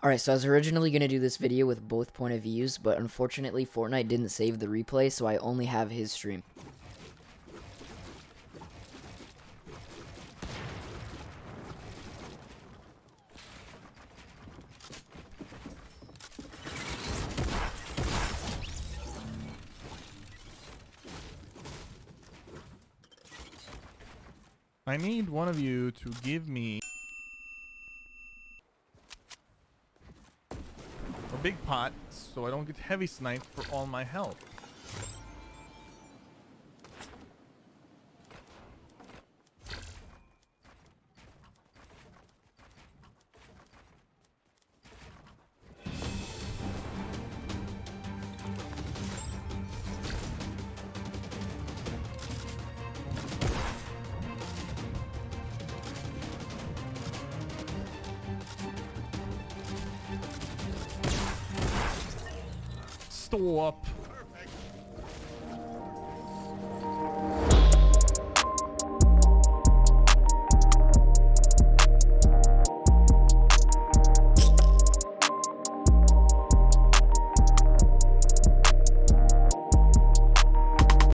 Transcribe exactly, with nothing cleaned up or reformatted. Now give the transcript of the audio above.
Alright, so I was originally going to do this video with both point of views, but unfortunately Fortnite didn't save the replay, so I only have his stream. I need one of you to give me a big pot so I don't get heavy sniped for all my health. Stop.